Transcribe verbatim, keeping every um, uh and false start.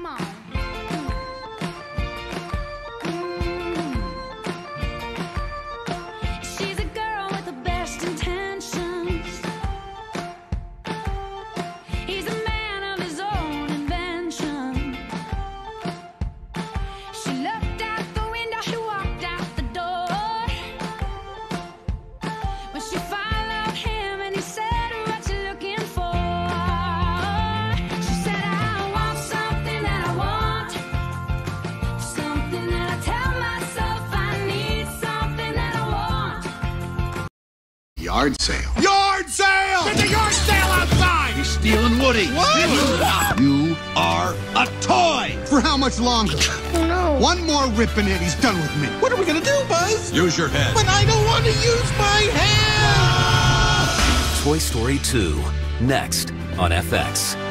Come on. She's a girl with the best intentions. He's a man of his own invention. She looked out the window, she walked out the door. When she followed him and he said, "What you looking for?" She said, "I want something that I want, something that I tell myself I need, something that I want." Yard sale. Yard sale! There's a yard sale outside! He's stealing Woody. What? You are a toy. For how much longer? Oh, no. One more rip and he's done with me. What are we gonna do, Buzz? Use your head. But I don't want to use my hand! Toy Story two, next on F X.